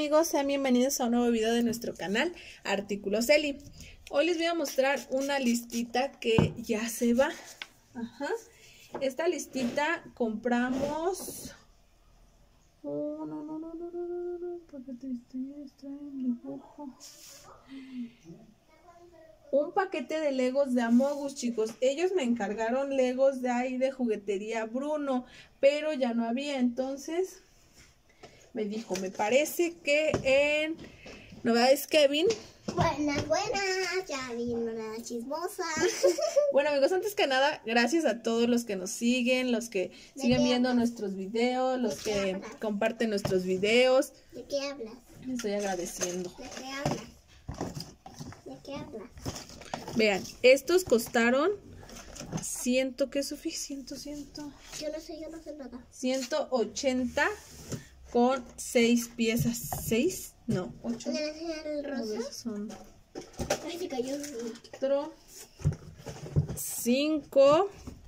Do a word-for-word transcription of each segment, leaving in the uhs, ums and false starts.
amigos, sean bienvenidos a un nuevo video de nuestro canal Artículos Eli. Hoy les voy a mostrar una listita que ya se va. Ajá. Esta listita compramos... Oh, no, no, no, no, no, no, no, porque te trae el dibujo. Un paquete de Legos de Amogus, chicos. Ellos me encargaron Legos de ahí de juguetería Bruno, pero ya no había, entonces me dijo, me parece que en Novedades Kevin. Buenas, buenas, ya vino la chismosa. Bueno, amigos, antes que nada, gracias a todos los que nos siguen, los que siguen viendo hablas? nuestros videos, los que hablas? comparten nuestros videos. ¿De qué hablas? Les estoy agradeciendo. ¿De qué hablas? ¿De qué hablas? Vean, estos costaron ciento, ¿qué es Sofía? Ciento, ciento. Yo no sé, yo no sé nada. ciento ochenta con seis piezas. ¿Seis? No, ocho. ¿Me enseñar el rosa? Son Ay, se cayó. cuatro, cinco,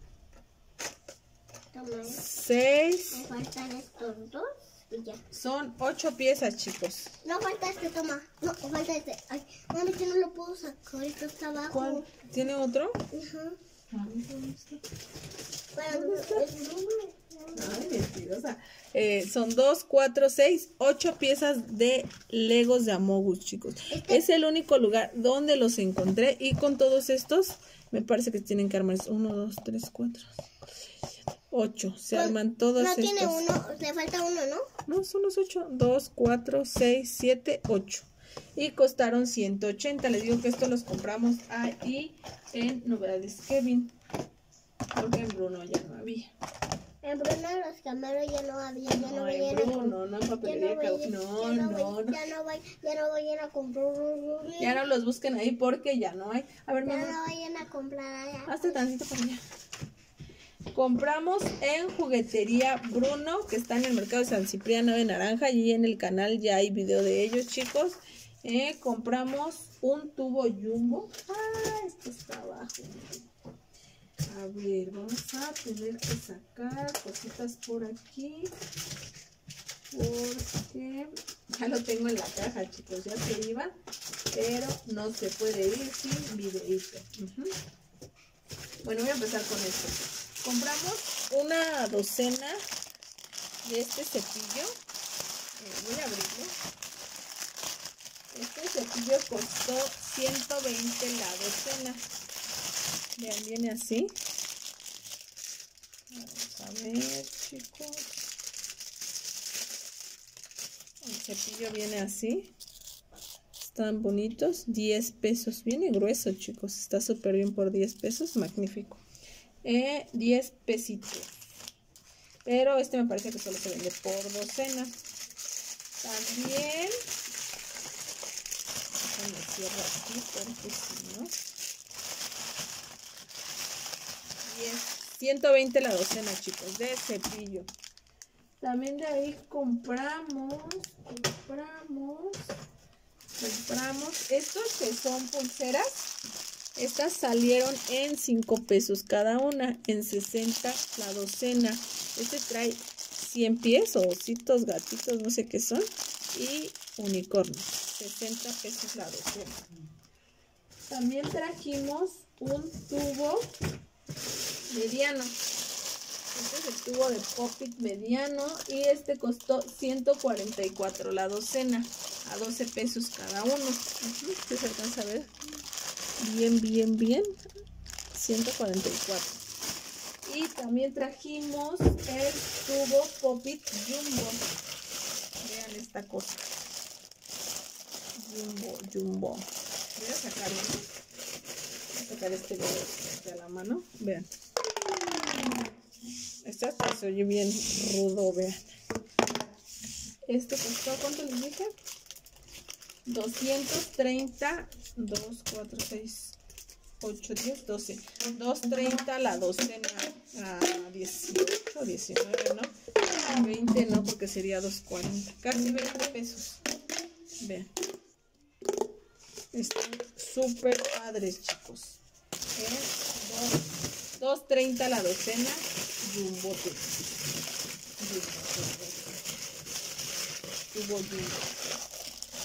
Toma. seis. Me faltan estos dos y ya. Son ocho piezas, chicos. No falta este, toma. No, me falta este. Ay, mami, yo no lo puedo sacar. Esto está abajo. ¿Cuál? ¿Tiene otro? Ajá. Bueno, es uno. Ay, mentirosa. Eh, son dos, cuatro, seis, ocho piezas de Legos de Amogus, chicos. Este... Es el único lugar donde los encontré. Y con todos estos, me parece que tienen que armar uno, dos, tres, cuatro, ocho. Se pues, arman todos no estos. No tiene uno, le falta uno, ¿no? No, son los ocho. dos, cuatro, seis, siete, ocho. Y costaron ciento ochenta. Les digo que estos los compramos ahí en Novedades Kevin. Porque en Bruno ya no había. En Bruno los camaros ya no había, ya no, no vayan en Bruno, a no en papelería, ya no, vayan, no, ya no, no, vayan, no. Ya no, vayan, ya no vayan a comprar. Ya no los busquen ahí porque ya no hay. A ver, ya mamá. no vayan a comprar allá. Hazte tantito para allá. Compramos en Juguetería Bruno, que está en el mercado de San Cipriano de Naranja. Y en el canal ya hay video de ellos, chicos. Eh, compramos un tubo jumbo. Ah, esto está abajo. A ver, vamos a tener que sacar cositas por aquí. Porque ya lo tengo en la caja, chicos. Ya se iba. Pero no se puede ir sin videito. Uh-huh. Bueno, voy a empezar con esto. Compramos una docena de este cepillo. Eh, voy a abrirlo. Este cepillo costó ciento veinte la docena. Vean, viene así. Vamos a ver, chicos. El cepillo viene así. Están bonitos. diez pesos. Viene grueso, chicos. Está súper bien por diez pesos. Magnífico. Eh, diez pesitos. Pero este me parece que solo se vende por docena. También. Déjame cierro aquí porque si no. ciento veinte la docena, chicos, de cepillo. También de ahí compramos, compramos, compramos estos que son pulseras. Estas salieron en cinco pesos cada una, en sesenta la docena. Este trae cien pies, o ositos, gatitos, no sé qué son, y unicornios, sesenta pesos la docena. También trajimos un tubo mediano. Este es el tubo de Pop-It mediano y este costó ciento cuarenta y cuatro la docena, a doce pesos cada uno. Uh-huh. ¿Qué se alcanza a ver? Bien, bien, bien. ciento cuarenta y cuatro. Y también trajimos el tubo Pop-It Jumbo. Vean esta cosa. Jumbo, Jumbo. Voy a sacar uno. Voy a sacar este de, de la mano. Vean. Este hasta se oye bien rudo, vean. Este costó, ¿cuánto les dije? doscientos treinta, dos, cuatro, seis, ocho, diez, doce. doscientos treinta la docena a dieciocho, diecinueve, ¿no? veinte no, porque sería doscientos cuarenta. Casi veinte pesos. Vean. Están súper padres, chicos. ¿Eh? dos treinta la docena, jumbote. Jumbo, jumbo. Tubo jumbo.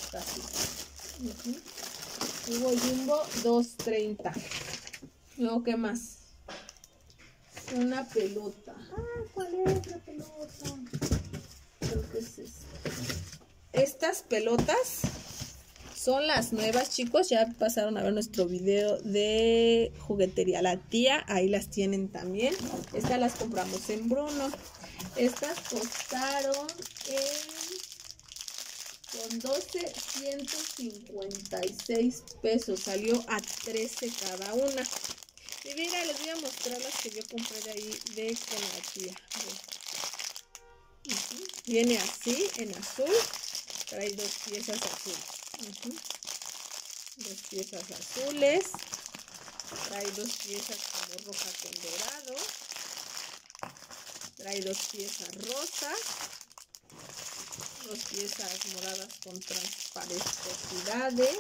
Casi. Uh-huh. Hugo Jumbo dos treinta. Luego, ¿qué más? Una pelota. Ah, ¿cuál es la pelota? Creo que es esta. Estas pelotas son las nuevas, chicos. Ya pasaron a ver nuestro video de juguetería La Tía. Ahí las tienen también. Estas las compramos en Bruno. Estas costaron en... con doce, ciento cincuenta y seis pesos. Salió a trece cada una. Y mira, les voy a mostrar las que yo compré de ahí de con La Tía. Uh-huh. Viene así, en azul. Trae dos piezas azules. Uh-huh. Dos piezas azules. Trae dos piezas como roja con dorado. Trae dos piezas rosas. Dos piezas moradas con transparentosidades.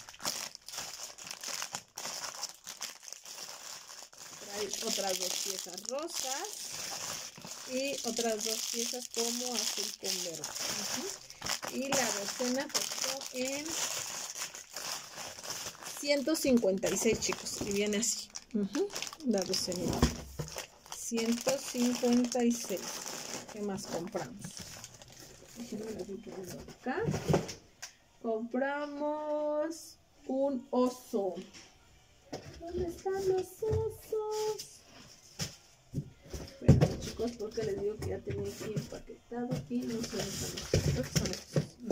Trae otras dos piezas rosas y otras dos piezas como azul con verde. Uh-huh. Y la docena costó en ciento cincuenta y seis, chicos, y viene así. Uh-huh. La docena ciento cincuenta y seis. ¿Qué más compramos? Acá compramos un oso. ¿Dónde están los osos? Bueno, chicos, porque les digo que ya tenía aquí empaquetado y no sé dónde están los osos. Estos son estos. No,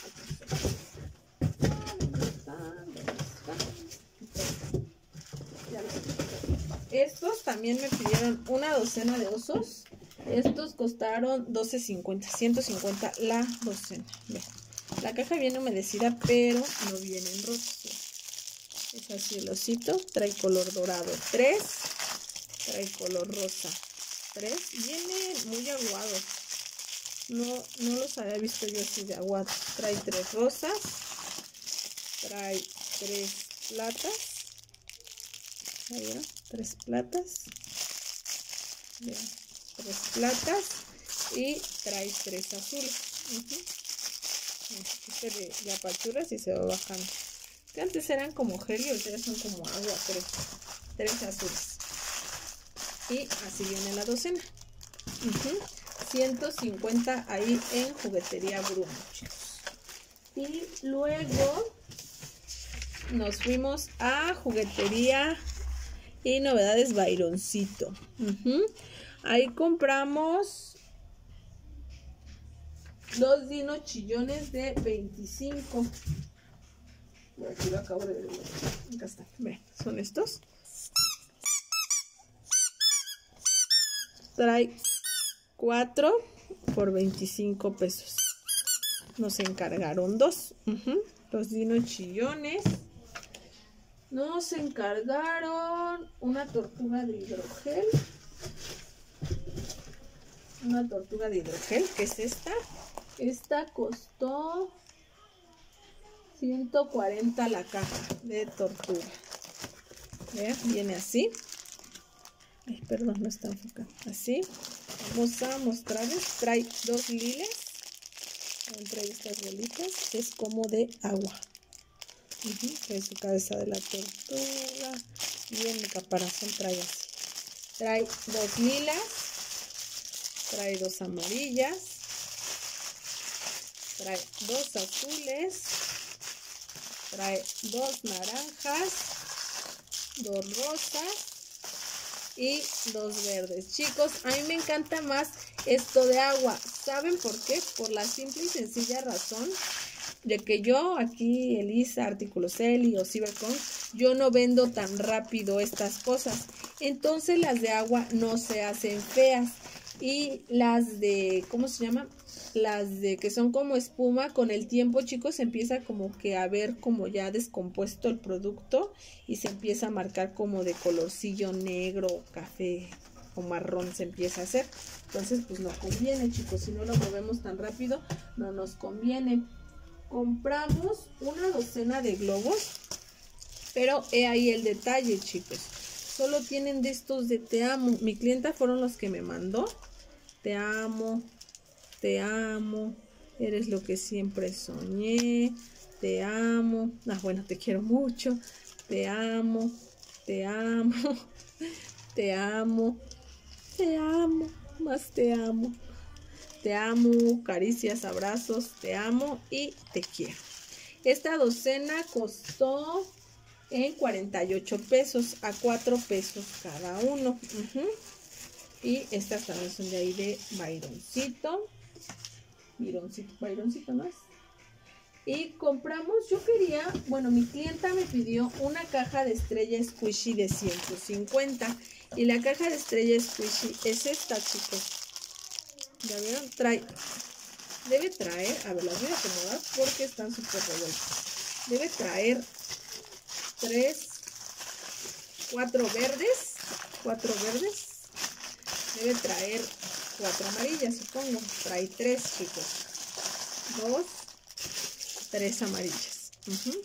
¿dónde están? ¿Dónde están? Ya los encontré. Estos también me pidieron una docena de osos. Estos costaron doce cincuenta, ciento cincuenta la docena. Vean. La caja viene humedecida, pero no vienen rotos. Es así el osito. Trae color dorado tres. Trae color rosa tres. Viene muy aguado. No, no los había visto yo así de aguado. Trae tres rosas. Trae tres platas. Ahí vieron, tres platas. Vean. Tres platas y trae tres azules. Uh-huh. Este de, de apachuras y se va bajando. Que antes eran como gel y ahorita son como agua. Tres, tres azules. Y así viene la docena. Uh-huh. ciento cincuenta ahí en juguetería Bruno, chicos. Y luego nos fuimos a juguetería y novedades Byroncito. Uh-huh. Ahí compramos dos dinos chillones de veinticinco. Aquí lo acabo de ver. Acá están. Ven, son estos. Trae cuatro por veinticinco pesos. Nos encargaron dos. Uh-huh. Los dinos chillones. Nos encargaron una tortuga de hidrogel. Una tortuga de hidrogel, que es esta. Esta costó ciento cuarenta la caja de tortuga. Vean, viene así. Ay, perdón, no está enfocado. Así. Vamos a mostrarles. Trae dos liles. Trae estas bolitas. Es como de agua. Uh-huh. Trae su cabeza de la tortuga. Y en el caparazón trae así. Trae dos lilas. Trae dos amarillas, trae dos azules, trae dos naranjas, dos rosas y dos verdes. Chicos, a mí me encanta más esto de agua. ¿Saben por qué? Por la simple y sencilla razón de que yo aquí, Elisa, Artículos Eli o Cybercon, yo no vendo tan rápido estas cosas. Entonces las de agua no se hacen feas. Y las de, ¿cómo se llama? Las de que son como espuma, con el tiempo, chicos, se empieza como que a ver como ya descompuesto el producto y se empieza a marcar como de colorcillo negro, café o marrón se empieza a hacer. Entonces, pues no conviene, chicos, si no lo movemos tan rápido, no nos conviene. Compramos una docena de globos, pero he ahí el detalle, chicos. Solo tienen de estos de te amo. Mi clienta fueron los que me mandó. Te amo, te amo, eres lo que siempre soñé, te amo. Ah, bueno, te quiero mucho. Te amo, te amo, te amo, te amo, más te amo. Te amo, caricias, abrazos, te amo y te quiero. Esta docena costó en cuarenta y ocho pesos, a cuatro pesos cada uno. Uh-huh. Y estas también son de ahí de Byroncito. Byroncito, Byroncito más. Y compramos, yo quería, bueno, mi clienta me pidió una caja de estrella squishy de ciento cincuenta. Y la caja de estrella squishy es esta, chicos. ¿Ya vieron? Trae, debe traer, a ver, las voy a acomodar porque están súper revueltas. Debe traer tres, cuatro verdes, cuatro verdes. Debe traer cuatro amarillas, supongo. Trae tres, chicos. Dos, tres amarillas. Uh-huh.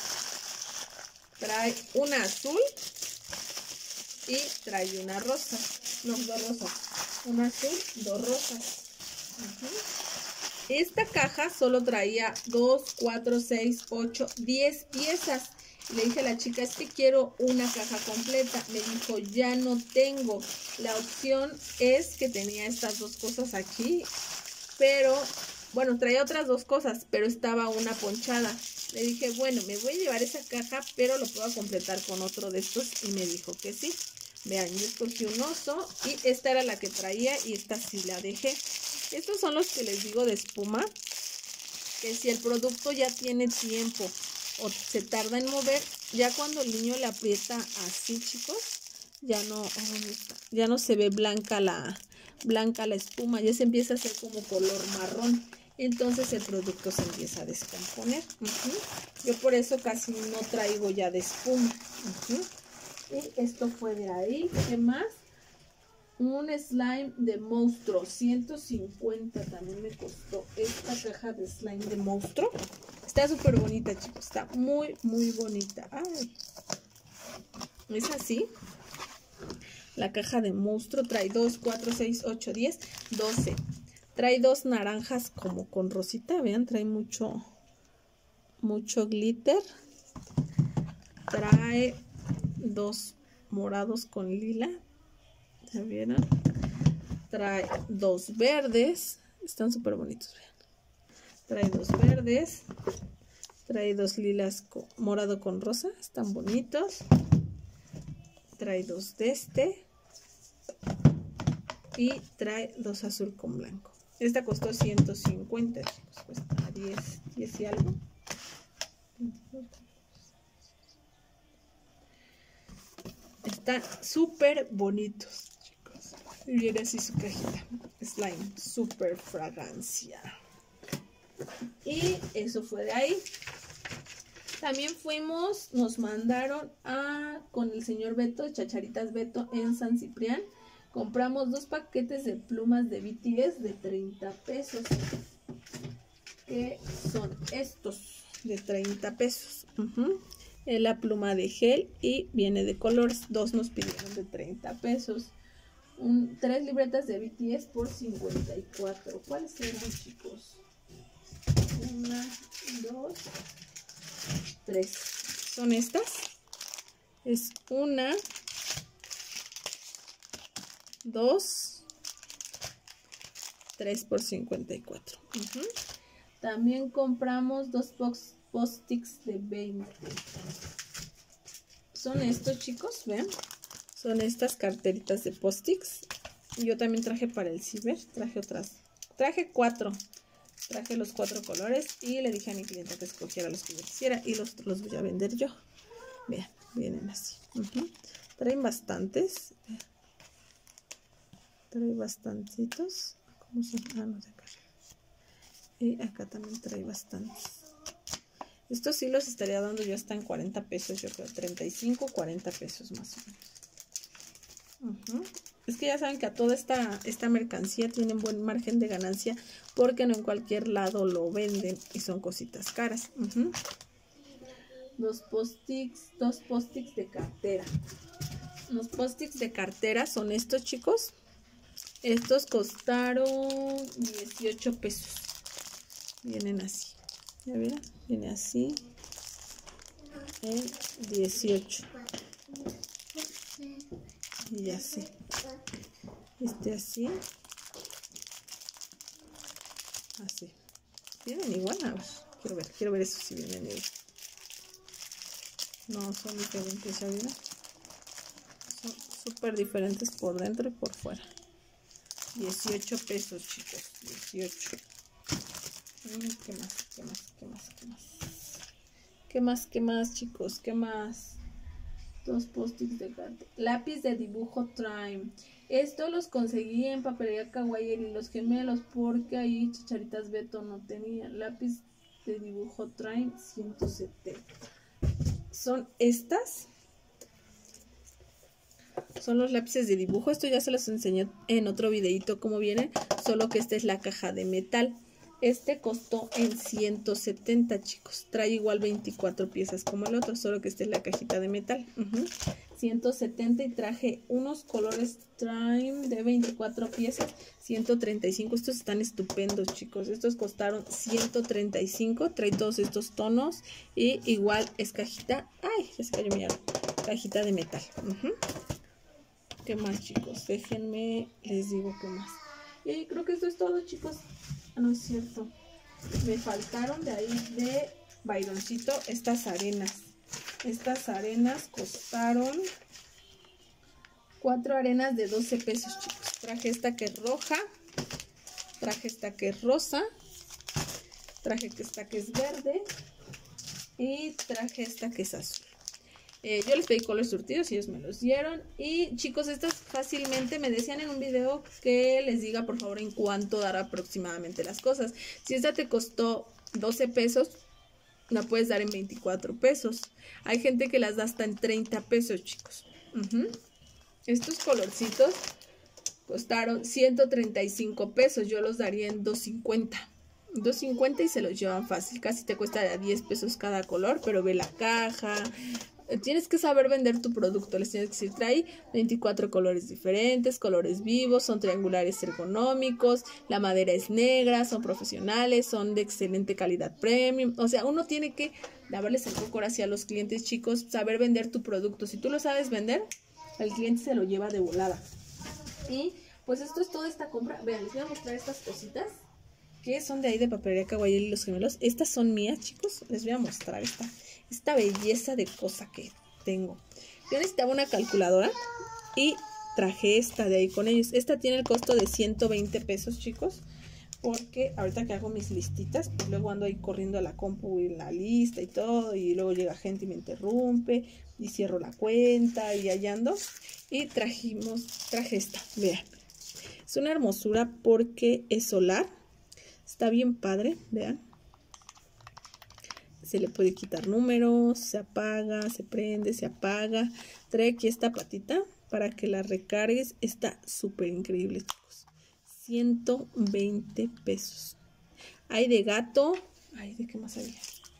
Trae una azul y trae una rosa. No, dos rosas. Una azul, dos rosas. Uh-huh. Esta caja solo traía dos, cuatro, seis, ocho, diez piezas. Le dije a la chica, es que quiero una caja completa. Me dijo, ya no tengo. La opción es que tenía estas dos cosas aquí, pero, bueno, traía otras dos cosas, pero estaba una ponchada. Le dije, bueno, me voy a llevar esa caja, pero lo puedo completar con otro de estos. Y me dijo que sí. Vean, yo escogí un oso y esta era la que traía y esta sí la dejé. Estos son los que les digo de espuma, que si el producto ya tiene tiempo o se tarda en mover, ya cuando el niño le aprieta así, chicos, ya no, oh, ya no se ve blanca la, blanca la espuma, ya se empieza a hacer como color marrón. Entonces el producto se empieza a descomponer. Uh-huh. Yo por eso casi no traigo ya de espuma. Uh-huh. Y esto fue de ahí. ¿Qué más? Un slime de monstruo, ciento cincuenta también me costó esta caja de slime de monstruo. Está súper bonita, chicos, está muy, muy bonita. Ay. Es así. La caja de monstruo trae dos, cuatro, seis, ocho, diez, doce. Trae dos naranjas como con rosita, vean, trae mucho, mucho glitter. Trae dos morados con lila. ¿Ya vieron? Trae dos verdes. Están súper bonitos, vean. Trae dos verdes. Trae dos lilas con, morado con rosa. Están bonitos. Trae dos de este. Y trae dos azul con blanco. Esta costó ciento cincuenta, chicos. Cuesta diez, diez y algo. Están súper bonitos. Y viene así su cajita. Slime, super fragancia. Y eso fue de ahí. También fuimos, nos mandaron a con el señor Beto, Chacharitas Beto en San Ciprián. Compramos dos paquetes de plumas de B T S de treinta pesos. Que son estos de treinta pesos. Uh-huh. Es la pluma de gel y viene de colores. Dos nos pidieron de treinta pesos. Un, tres libretas de B T S por cincuenta y cuatro. ¿Cuáles eran, chicos? Una, dos, tres. Son estas. Es una, dos, tres por cincuenta y cuatro. Uh-huh. También compramos dos post-its de veinte. Son estos, chicos, vean. Son estas carteritas de post-its. Yo también traje para el ciber. Traje otras. Traje cuatro. Traje los cuatro colores. Y le dije a mi cliente que escogiera los que yo quisiera. Y los, los voy a vender yo. Vean, vienen así. Uh-huh. Traen bastantes. Vean. Trae bastantitos. ¿Cómo se llama? Ah, no, de acá. Y acá también trae bastantes. Estos sí los estaría dando yo hasta en cuarenta pesos. Yo creo treinta y cinco, cuarenta pesos más o menos. Uh-huh. Es que ya saben que a toda esta, esta mercancía tienen buen margen de ganancia porque no en cualquier lado lo venden y son cositas caras. Uh-huh. Los post-its, dos post-its de cartera. Los post-its de cartera son estos, chicos. Estos costaron dieciocho pesos. Vienen así. ¿Ya vieron? Viene así en dieciocho. Y así. Este así. Así. ¿Vienen igual? A ver, quiero ver, quiero ver eso si vienen igual. No, son diferentes, ¿ya vieron? Son súper diferentes por dentro y por fuera. dieciocho pesos, chicos. dieciocho. ¿Qué más? ¿Qué más? ¿Qué más? ¿Qué más? ¿Qué más? ¿Qué más, chicos? ¿Qué más? Dos post-its de gato. Lápiz de dibujo Time. Esto los conseguí en Papelería Kawaii y Los Gemelos porque ahí Chicharitas Beto no tenía. Lápiz de dibujo Time ciento setenta. Son estas. Son los lápices de dibujo. Esto ya se los enseñé en otro videito cómo vienen. Solo que esta es la caja de metal. Este costó en ciento setenta, chicos. Trae igual veinticuatro piezas como el otro, solo que esta es la cajita de metal. Uh-huh. ciento setenta y traje unos colores Time de veinticuatro piezas, ciento treinta y cinco. Estos están estupendos, chicos. Estos costaron ciento treinta y cinco. Trae todos estos tonos y igual es cajita. Ay, ya se cayó mi arma. Cajita de metal. Uh-huh. ¿Qué más, chicos? Déjenme, les digo qué más. Y creo que esto es todo, chicos. No es cierto, me faltaron de ahí de Byroncito estas arenas. Estas arenas costaron cuatro arenas de doce pesos, chicos. Traje esta que es roja, traje esta que es rosa, traje esta que es verde y traje esta que es azul. Eh, yo les pedí colores surtidos y ellos me los dieron. Y chicos, estas fácilmente me decían en un video que les diga por favor en cuánto dará aproximadamente las cosas. Si esta te costó doce pesos, la puedes dar en veinticuatro pesos. Hay gente que las da hasta en treinta pesos, chicos. Uh-huh. Estos colorcitos costaron ciento treinta y cinco pesos. Yo los daría en doscientos cincuenta. doscientos cincuenta y se los llevan fácil. Casi te cuesta de a diez pesos cada color, pero ve la caja. Tienes que saber vender tu producto. Les tienes que decir, trae veinticuatro colores diferentes, colores vivos, son triangulares ergonómicos, la madera es negra, son profesionales, son de excelente calidad premium. O sea, uno tiene que lavarles el coco hacia los clientes, chicos, saber vender tu producto. Si tú lo sabes vender, el cliente se lo lleva de volada. Y pues esto es toda esta compra. Vean, les voy a mostrar estas cositas que son de ahí de Papelería Kawaii y Los Gemelos. Estas son mías, chicos. Les voy a mostrar esta. Esta belleza de cosa que tengo. Yo necesitaba una calculadora y traje esta de ahí con ellos. Esta tiene el costo de ciento veinte pesos, chicos. Porque ahorita que hago mis listitas, pues luego ando ahí corriendo a la compu y la lista y todo. Y luego llega gente y me interrumpe. Y cierro la cuenta y allá ando. Y trajimos, traje esta, vean. Es una hermosura porque es solar. Está bien padre, vean. Se le puede quitar números, se apaga, se prende, se apaga. Trae aquí esta patita para que la recargues. Está súper increíble, chicos. ciento veinte pesos. Hay de gato. Ay, ¿de qué más había?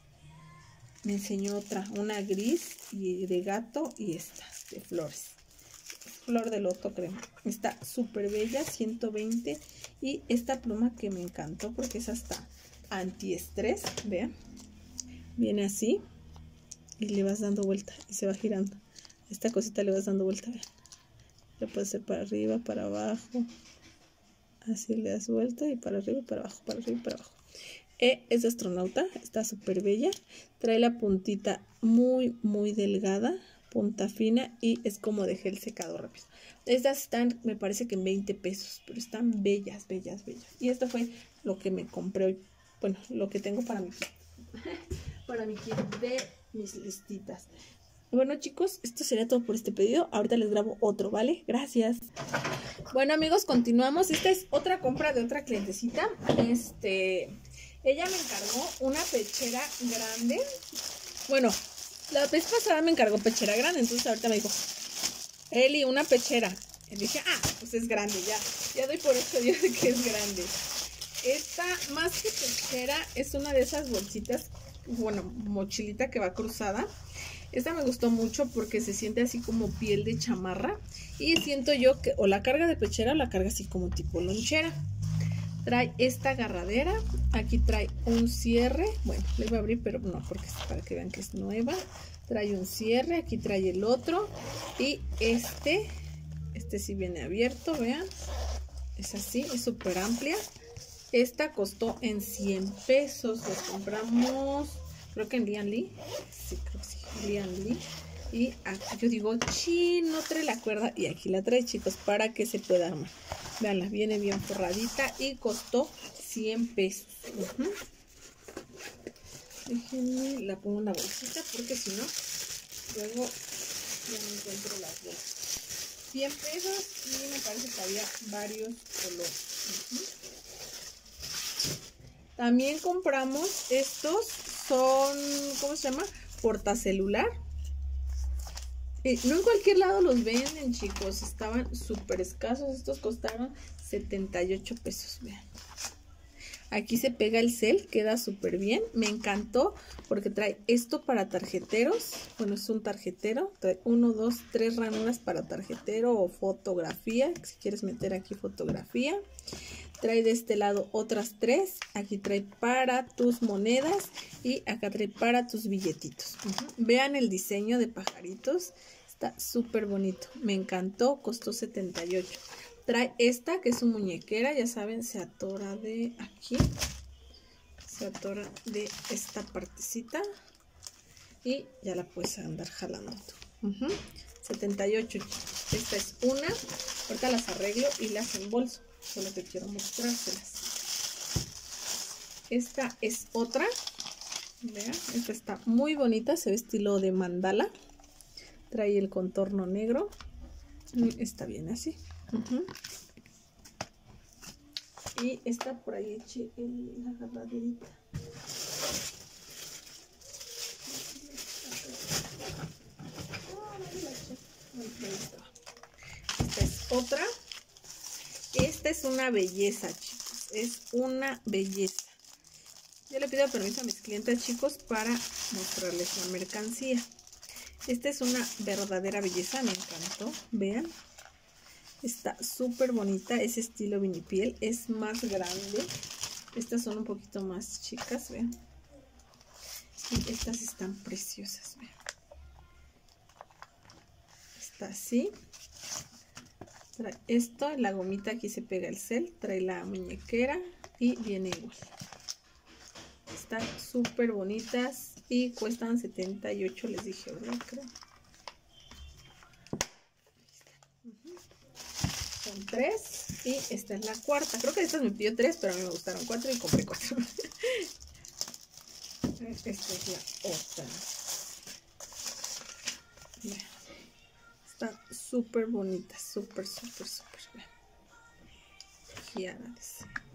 Me enseñó otra, una gris y de gato y esta de flores. Flor de loto, creo. Está súper bella, ciento veinte. Y esta pluma que me encantó porque es hasta antiestrés, vean. Viene así y le vas dando vuelta y se va girando. Esta cosita le vas dando vuelta, vean. Le puede ser para arriba, para abajo. Así le das vuelta y para arriba, para abajo, para arriba y para abajo. Eh, es de astronauta, está súper bella. Trae la puntita muy, muy delgada, punta fina y es como de gel secado rápido. Estas están, me parece que en veinte pesos, pero están bellas, bellas, bellas. Y esto fue lo que me compré hoy. Bueno, lo que tengo para mi kit. Para mi kit de mis listitas. Bueno, chicos, esto sería todo por este pedido. Ahorita les grabo otro, ¿vale? Gracias. Bueno, amigos, continuamos. Esta es otra compra de otra clientecita. Este, ella me encargó una pechera grande. Bueno, la vez pasada me encargó pechera grande, entonces ahorita me dijo, Eli, una pechera. Y dije, ah, pues es grande, ya. Ya doy por hecho yo de que es grande. Esta, más que pechera, es una de esas bolsitas, bueno, mochilita que va cruzada. Esta me gustó mucho porque se siente así como piel de chamarra. Y siento yo que o la carga de pechera o la carga así como tipo lonchera. Trae esta agarradera Aquí trae un cierre. Bueno, le voy a abrir, pero no, porque es para que vean que es nueva. Trae un cierre, aquí trae el otro. Y este, este sí viene abierto, vean. Es así, es súper amplia. Esta costó en cien pesos. La compramos, creo que en Lian Li. Sí, creo que sí, Lian Li. Y aquí yo digo, chi, no trae la cuerda. Y aquí la trae, chicos, para que se pueda armar. Veanla, viene bien forradita y costó cien pesos. Uh-huh. Déjenme, la pongo en la bolsita porque si no, luego ya no encuentro las bolsas. cien pesos y me parece que había varios colores. Uh-huh. También compramos estos, son, ¿cómo se llama? Portacelular. Eh, no en cualquier lado los venden, chicos. Estaban súper escasos. Estos costaron setenta y ocho pesos. Vean. Aquí se pega el cel. Queda súper bien. Me encantó porque trae esto para tarjeteros. Bueno, es un tarjetero. Trae uno, dos, tres ranuras para tarjetero o fotografía. Si quieres meter aquí fotografía. Trae de este lado otras tres. Aquí trae para tus monedas. Y acá trae para tus billetitos. Uh-huh. Vean el diseño de pajaritos. Está súper bonito. Me encantó. Costó setenta y ocho. Trae esta que es su muñequera. Ya saben, se atora de aquí. Se atora de esta partecita. Y ya la puedes andar jalando tú. Uh-huh. setenta y ocho. Esta es una. Ahorita las arreglo y las embolso. Solo que quiero mostrárselas. Esta es otra. Vean, esta está muy bonita. Se ve estilo de mandala. Trae el contorno negro. Y está bien así. Uh-huh. Y esta por ahí eché la agarradita. Esta es otra. Esta es una belleza, chicos. Es una belleza. Yo le pido permiso a mis clientes, chicos, para mostrarles la mercancía. Esta es una verdadera belleza. Me encantó. Vean. Está súper bonita. Es estilo vinipiel. Es más grande. Estas son un poquito más chicas. Vean. Y estas están preciosas. Vean. Está así. Trae esto, la gomita aquí se pega el cel, trae la muñequera y viene igual. Están súper bonitas y cuestan setenta y ocho, les dije, ¿verdad? Creo. Uh-huh. Son tres y esta es la cuarta. Creo que estas me pidió tres, pero a mí me gustaron cuatro y compré cuatro. Esta es la otra. Vean. Está súper bonita, súper, súper, súper. Giadas.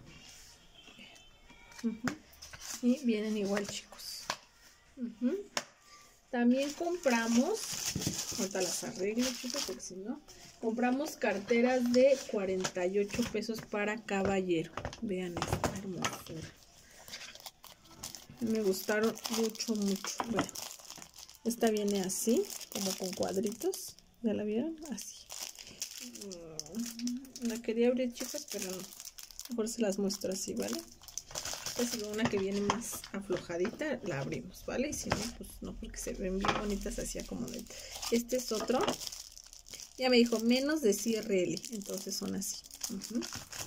Uh-huh. Y vienen igual, chicos. Uh-huh. También compramos, ahorita las arreglo, chicos, porque si no, compramos carteras de cuarenta y ocho pesos para caballero. Vean esta hermosura. Me gustaron mucho, mucho. Bueno, esta viene así, como con cuadritos. ¿Ya la vieron? Así. La quería abrir, chicos, pero no. Mejor se las muestro así, ¿vale? Esta es una que viene más aflojadita, la abrimos, ¿vale? Y si no, pues no, porque se ven bien bonitas así acomodaditas. Este es otro. Ya me dijo, menos de cierre L. Entonces son así. Uh-huh.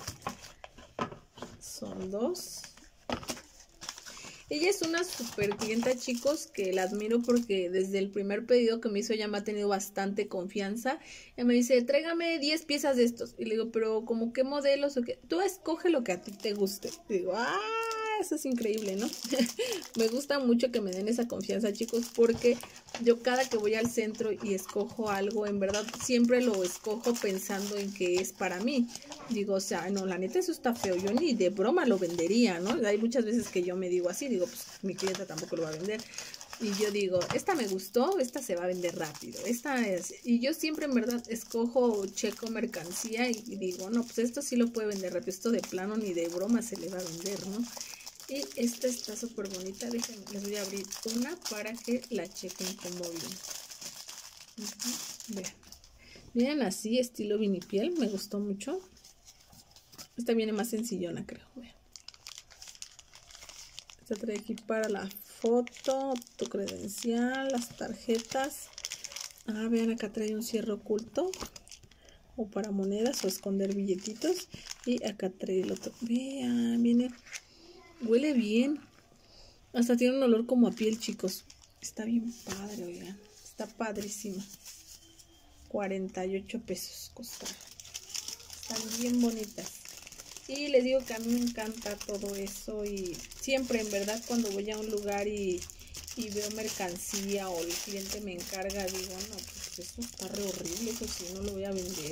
Son dos. Ella es una super clienta, chicos, que la admiro porque desde el primer pedido que me hizo ya me ha tenido bastante confianza. Ella me dice, tráigame diez piezas de estos. Y le digo, pero ¿como qué modelos o qué? Tú escoge lo que a ti te guste. Y digo, ah, eso es increíble, ¿no? Me gusta mucho que me den esa confianza, chicos, porque yo cada que voy al centro y escojo algo, en verdad siempre lo escojo pensando en que es para mí. Digo, o sea, no, la neta eso está feo, yo ni de broma lo vendería, ¿no? Hay muchas veces que yo me digo así, digo, pues mi clienta tampoco lo va a vender. Y yo digo, esta me gustó, esta se va a vender rápido, esta es... Y yo siempre en verdad escojo, checo mercancía y digo, no, pues esto sí lo puede vender rápido, esto de plano ni de broma se le va a vender, ¿no? Y esta está súper bonita, déjenme, les voy a abrir una para que la chequen como viene. Uh-huh. Vean, miren así, estilo vinipiel, me gustó mucho. Esta viene más sencillona, creo, vean. Esta trae aquí para la foto, tu credencial, las tarjetas. Ah, vean, acá trae un cierre oculto. O para monedas o esconder billetitos. Y acá trae el otro. Vean, viene. Huele bien. Hasta tiene un olor como a piel, chicos. Está bien padre, oigan. Está padrísima. cuarenta y ocho pesos costaron. Están bien bonitas. Y les digo que a mí me encanta todo eso. Y siempre, en verdad, cuando voy a un lugar y, y veo mercancía o el cliente me encarga, digo, no, pues eso está re horrible. Eso sí, no lo voy a vender.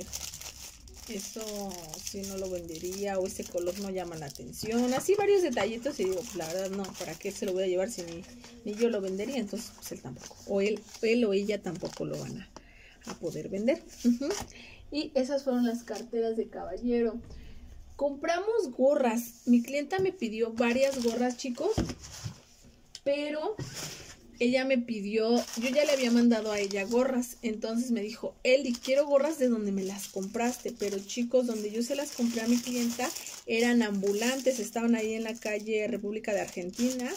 Eso sí no lo vendería. O ese color no llama la atención. Así varios detallitos. Y digo, pues la verdad no, ¿para qué se lo voy a llevar si ni, ni yo lo vendería? Entonces, pues él tampoco. O él, él o ella tampoco lo van a, a poder vender. Uh-huh. Y esas fueron las carteras de caballero. Compramos gorras. Mi clienta me pidió varias gorras, chicos. Pero ella me pidió, yo ya le había mandado a ella gorras. Entonces me dijo, Eli, quiero gorras de donde me las compraste. Pero chicos, donde yo se las compré a mi clienta eran ambulantes. Estaban ahí en la calle República de Argentina.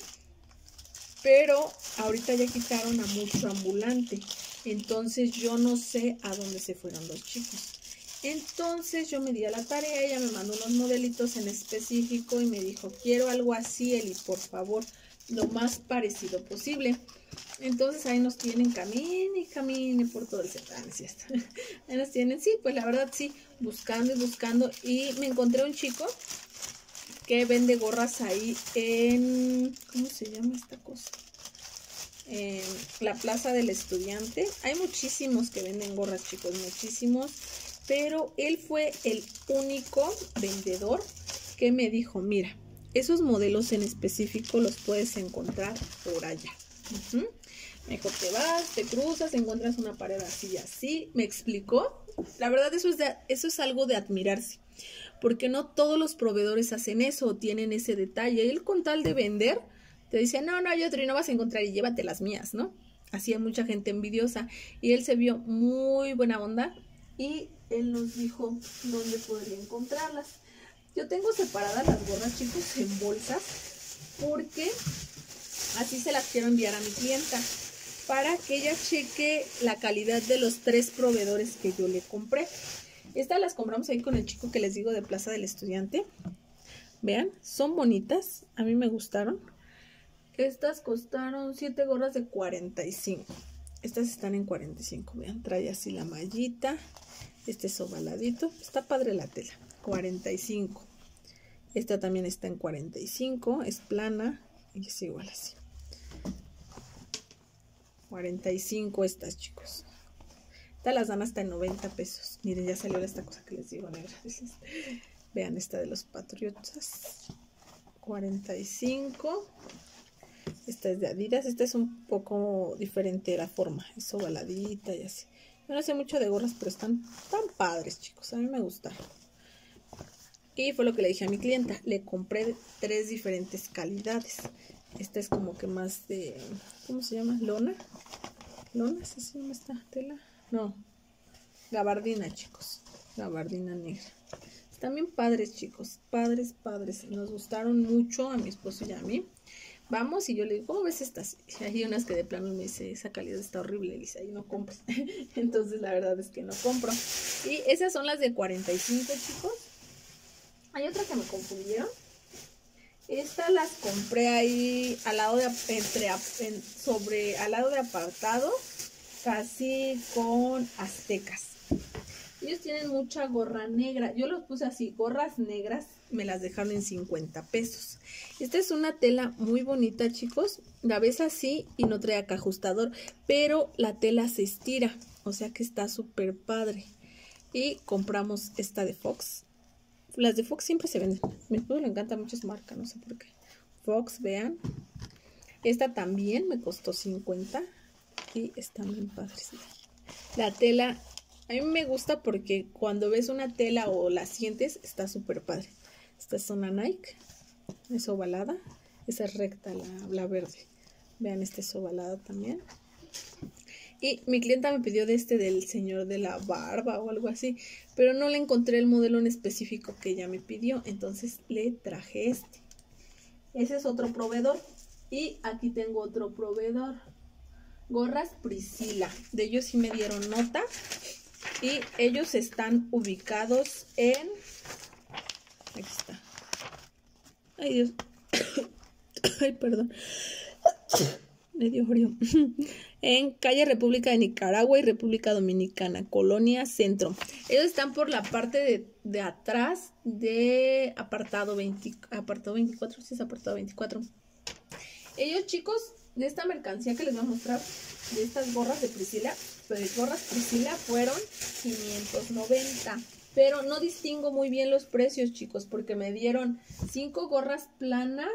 Pero ahorita ya quitaron a mucho ambulante. Entonces yo no sé a dónde se fueron los chicos. Entonces yo me di a la tarea, ella me mandó unos modelitos en específico y me dijo, quiero algo así, Eli, por favor, lo más parecido posible. Entonces ahí nos tienen, camine y camine por todo el set. Ah, ¿no es cierto? Ahí nos tienen, sí, pues la verdad sí, buscando y buscando. Y me encontré un chico que vende gorras ahí en, ¿cómo se llama esta cosa? En la Plaza del Estudiante. Hay muchísimos que venden gorras, chicos, muchísimos. Pero él fue el único vendedor que me dijo, mira, esos modelos en específico los puedes encontrar por allá. Uh-huh. Me dijo, te vas, te cruzas, encuentras una pared así y así. Me explicó. La verdad, eso es, de, eso es algo de admirarse. Porque no todos los proveedores hacen eso o tienen ese detalle. Él con tal de vender, te dice, no, no, hay otro y no vas a encontrar y llévate las mías, ¿no? Así hay mucha gente envidiosa. Y él se vio muy buena onda y él nos dijo dónde podría encontrarlas. Yo tengo separadas las gorras, chicos, en bolsas, porque así se las quiero enviar a mi clienta, para que ella cheque la calidad de los tres proveedores que yo le compré. Estas las compramos ahí con el chico que les digo de Plaza del Estudiante. Vean, son bonitas, a mí me gustaron. Estas costaron siete gorras de cuarenta y cinco. Estas están en cuarenta y cinco, vean, trae así la mallita. Este es ovaladito, está padre la tela, cuarenta y cinco. Esta también está en cuarenta y cinco, es plana y es igual así. cuarenta y cinco estas, chicos. Estas las dan hasta en noventa pesos. Miren, ya salió esta cosa que les digo negra. Vean esta de los Patriotas. cuarenta y cinco. Esta es de Adidas. Esta es un poco diferente la forma. Es ovaladita y así. Yo no sé mucho de gorras, pero están tan padres, chicos. A mí me gustaron. Y fue lo que le dije a mi clienta. Le compré tres diferentes calidades. Esta es como que más de... ¿Cómo se llama? ¿Lona? ¿Lona? ¿Se llama esta tela? No. Gabardina, chicos. Gabardina negra. Están bien padres, chicos. Padres, padres. Nos gustaron mucho a mi esposo y a mí. Vamos y yo le digo, ¿cómo ves estas? Y hay unas que de plano me dice, esa calidad está horrible, Elisa, y no compro. Entonces la verdad es que no compro. Y esas son las de cuarenta y cinco, chicos. Hay otra que me confundieron. Estas las compré ahí al lado de entre en, sobre al lado de apartado, casi con aztecas. Ellos tienen mucha gorra negra. Yo los puse así, gorras negras, me las dejaron en cincuenta pesos. Esta es una tela muy bonita, chicos. La ves así y no trae acá ajustador, pero la tela se estira, o sea que está súper padre. Y compramos esta de Fox. Las de Fox siempre se venden. A mi esposo le encanta mucho esa marca, no sé por qué. Fox, vean. Esta también me costó cincuenta y están bien padres. La tela... A mí me gusta porque cuando ves una tela o la sientes, está súper padre. Esta es una Nike, es ovalada. Esa es recta, la, la verde. Vean, esta es ovalada también. Y mi clienta me pidió de este del señor de la barba o algo así. Pero no le encontré el modelo en específico que ella me pidió. Entonces le traje este. Ese es otro proveedor. Y aquí tengo otro proveedor. Gorras Priscilla. De ellos sí me dieron nota. Y ellos están ubicados en... Aquí está. Ay, Dios. Ay, perdón. Me dio frío. En calle República de Nicaragua y República Dominicana, Colonia Centro. Ellos están por la parte de, de atrás de apartado, veinte, apartado veinticuatro. Sí, es apartado veinticuatro. Ellos, chicos, de esta mercancía que les voy a mostrar, de estas gorras de Priscilla, pues gorras Priscilla fueron quinientos noventa. Pero no distingo muy bien los precios, chicos, porque me dieron cinco gorras planas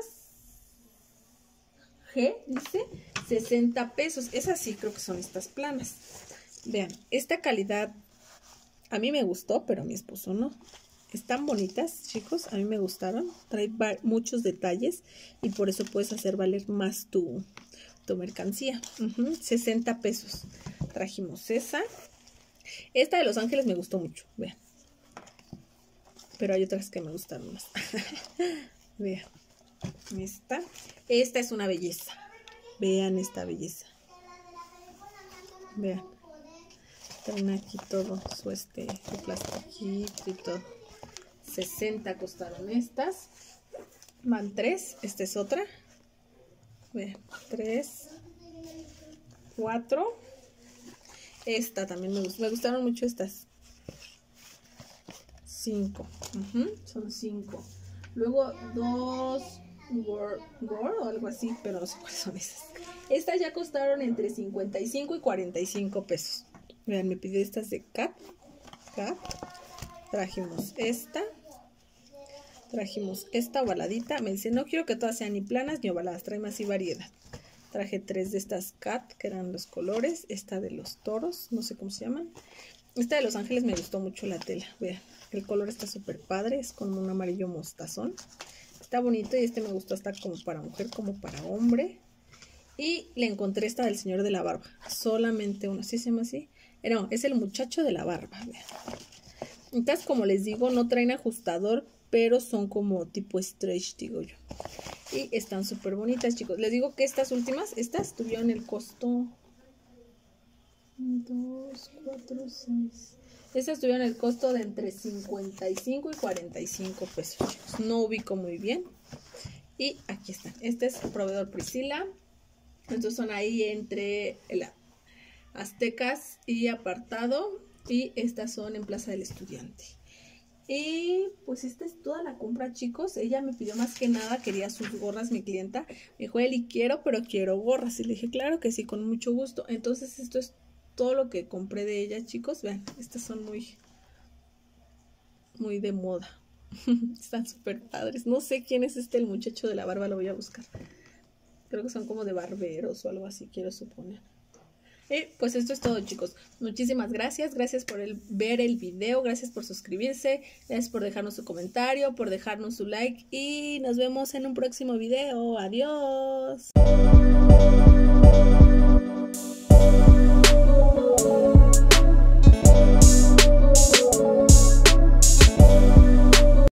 G, dice, sesenta pesos. Esas sí creo que son estas planas. Vean, esta calidad a mí me gustó, pero a mi esposo no. Están bonitas, chicos, a mí me gustaron. Trae muchos detalles y por eso puedes hacer valer más tu, tu mercancía. Uh-huh, sesenta pesos. Trajimos esa. Esta de Los Ángeles me gustó mucho, vean. Pero hay otras que me gustaron más. Vean. Esta. Esta es una belleza. Vean esta belleza. Vean. Traen aquí todo su este su plastiquito y todo. sesenta costaron estas. Van tres. Esta es otra. Vean. tres. cuatro. Esta también me gustó. Me gustaron mucho estas. cinco. Uh-huh, son cinco. Luego dos Gore, Gore o algo así, pero no sé cuáles son esas. Estas ya costaron entre cincuenta y cinco y cuarenta y cinco pesos. Vean, me pidió estas de Cat. Cat. Trajimos esta. Trajimos esta ovaladita. Me dice, no quiero que todas sean ni planas ni ovaladas. Trae más y variedad. Traje tres de estas Cat, que eran los colores. Esta de los toros, no sé cómo se llaman. Esta de Los Ángeles me gustó mucho la tela. Vean, el color está súper padre. Es como un amarillo mostazón. Está bonito y este me gustó hasta como para mujer, como para hombre. Y le encontré esta del señor de la barba. Solamente uno. ¿Sí se llama así? No, es el muchacho de la barba. Vean. Entonces, como les digo, no traen ajustador, pero son como tipo stretch, digo yo. Y están súper bonitas, chicos. Les digo que estas últimas, estas tuvieron el costo... dos, cuatro, seis. Estas tuvieron el costo de entre cincuenta y cinco y cuarenta y cinco pesos, chicos. No ubico muy bien. Y aquí están. Este es el proveedor Priscilla. Estos son ahí entre el Aztecas y Apartado. Y estas son en Plaza del Estudiante. Y pues esta es toda la compra, chicos. Ella me pidió más que nada, quería sus gorras, mi clienta. Me dijo, Eli, quiero, pero quiero gorras. Y le dije, claro que sí, con mucho gusto. Entonces esto es todo lo que compré de ella, chicos. Vean, estas son muy muy de moda. Están súper padres. No sé quién es este, el muchacho de la barba, lo voy a buscar. Creo que son como de barberos o algo así, quiero suponer. Y pues esto es todo, chicos. Muchísimas gracias. Gracias por el, ver el video. Gracias por suscribirse. Gracias por dejarnos su comentario, por dejarnos su like. Y nos vemos en un próximo video. Adiós.